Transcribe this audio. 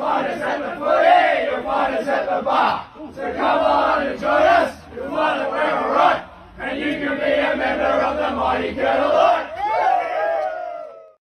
fun is at the footy, your fun is at the bar. So come on and join us, you want to wear a run, and you can be a member of the Mighty Kettle